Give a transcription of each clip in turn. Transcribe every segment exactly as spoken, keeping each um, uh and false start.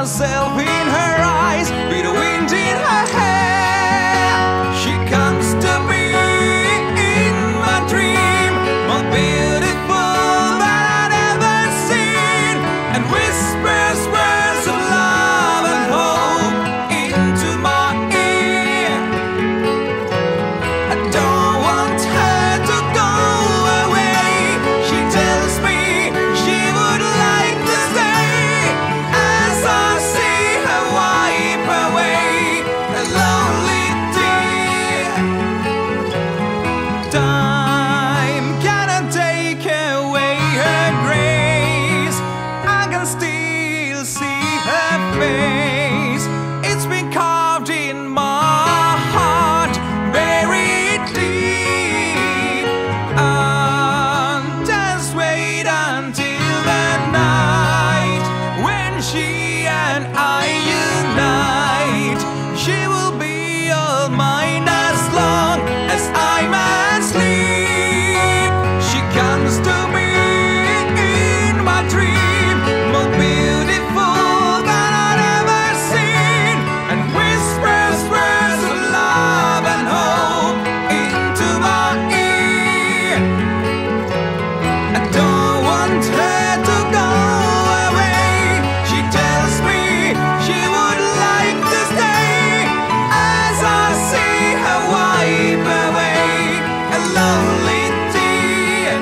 myself in her eyes, with the wind in her hair. She comes to me in my dream, more beautiful than I'd ever seen, and whispers words of love and hope into my ear. I don't want her to go away. She tells me she would like to stay, as I see her wipe away a lonely tear. Time cannot take away her grace. I can still see her face. It's been carved in my heart, buried deep. And just wait until the night when she and I unite. She will be all mine as long as I'm asleep. She comes to me in my dream, more beautiful than I'd ever seen, and whispers words of love and hope into my ear. I don't want her to go away. She tells me she would like to stay, as I see her wipe away a lonely tear.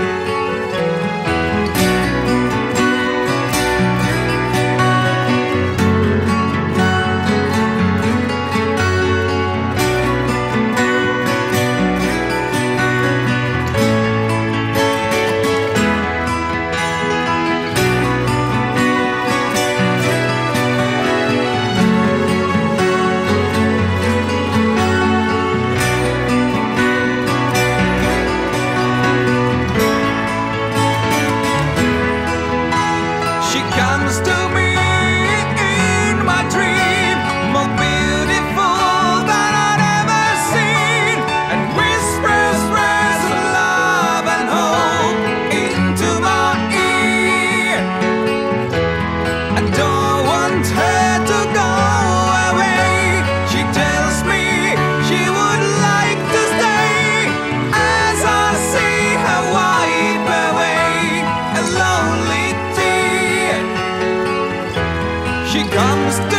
She comes to me in my dream, more beautiful than I'd ever seen, and whispers words of love and hope into my ear. I don't want her to go away. She tells me she would like to stay, as I see her wipe away a lonely tear. She comes to